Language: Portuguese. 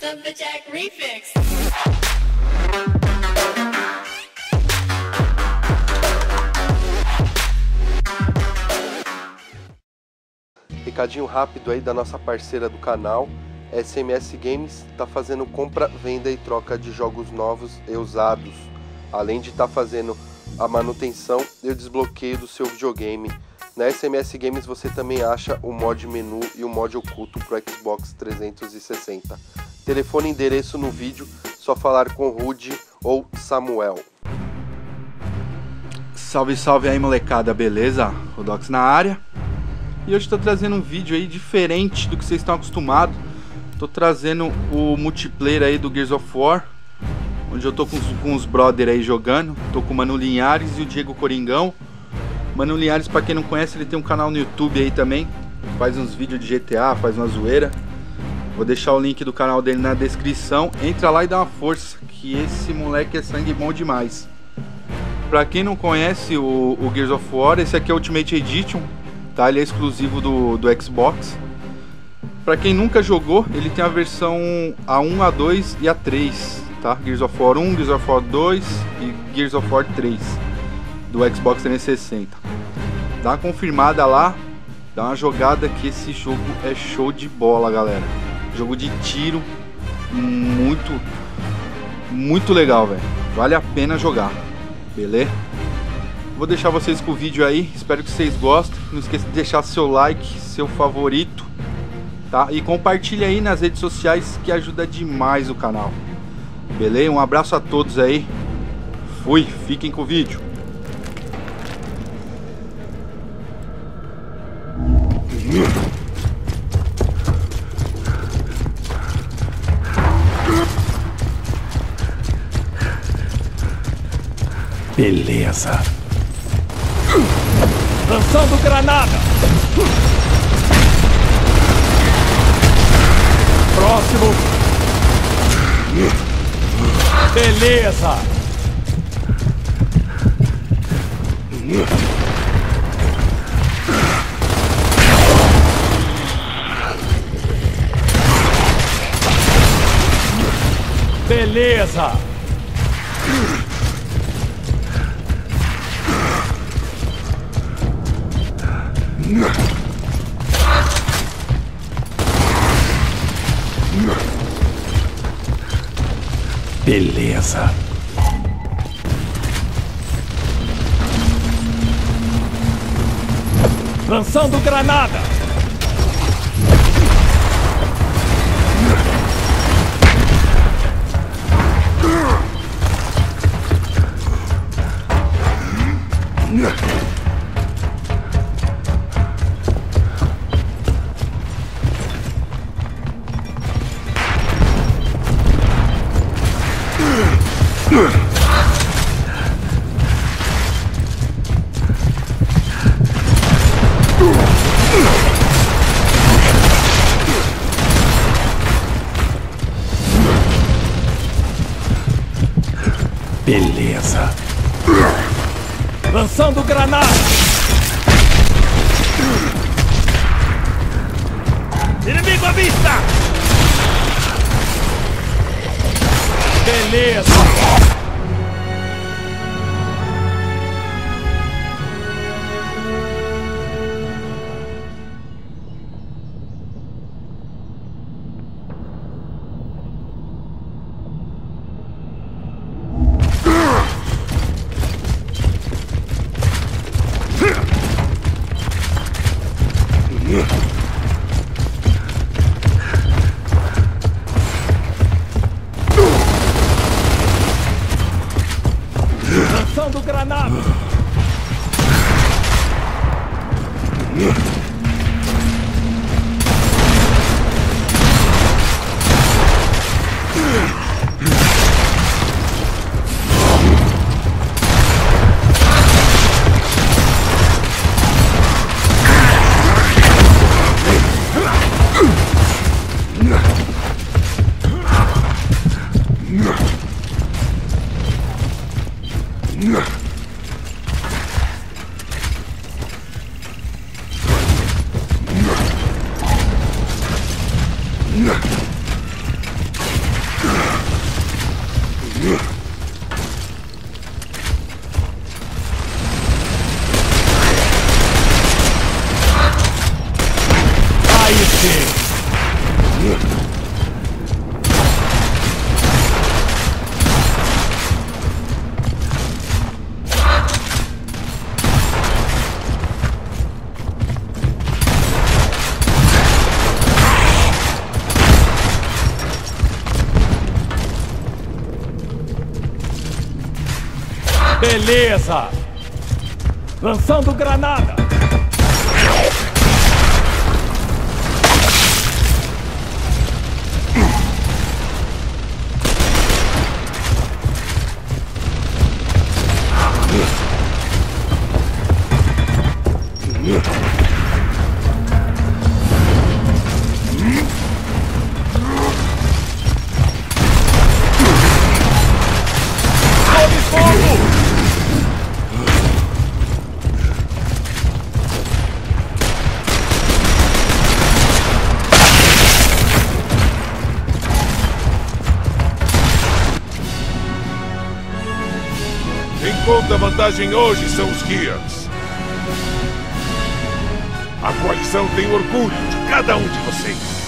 of the Jack Refix. Recadinho rápido aí da nossa parceira do canal, SMS Games, está fazendo compra, venda e troca de jogos novos e usados, além de estar fazendo a manutenção e o desbloqueio do seu videogame. Na SMS Games você também acha o mod menu e o mod oculto para o Xbox 360. Telefone e endereço no vídeo, só falar com Rude ou Samuel. Salve, salve aí molecada, beleza? Rodox na área. E hoje estou trazendo um vídeo aí diferente do que vocês estão acostumados. Tô trazendo o multiplayer aí do Gears of War, onde eu tô com os brother aí jogando. Tô com o Mano Linhares e o Diego Coringão. Mano Linhares, pra quem não conhece, ele tem um canal no YouTube aí também. Faz uns vídeos de GTA, faz uma zoeira. Vou deixar o link do canal dele na descrição. Entra lá e dá uma força, que esse moleque é sangue bom demais. Pra quem não conhece o Gears of War, esse aqui é o Ultimate Edition, tá? Ele é exclusivo do Xbox. Pra quem nunca jogou, ele tem a versão A1, A2 e A3, tá? Gears of War 1, Gears of War 2 e Gears of War 3 do Xbox 360. Dá uma confirmada lá, dá uma jogada que esse jogo é show de bola, galera. Jogo de tiro muito legal, velho. Vale a pena jogar, beleza? Vou deixar vocês com o vídeo aí, espero que vocês gostem. Não esqueça de deixar seu like, seu favorito, tá? E compartilha aí nas redes sociais, que ajuda demais o canal, beleza? Um abraço a todos aí. Fui, fiquem com o vídeo. Beleza. Lançando granada. Próximo. Beleza. Beleza. Beleza. Lançando granada. Beleza. Lançando granada. Inimigo à vista. Beleza. Lançando granada. Aí sim! Beleza! Lançando granada! Sob fogo! Quem conta a vantagem hoje são os Gears. A coalizão tem orgulho de cada um de vocês.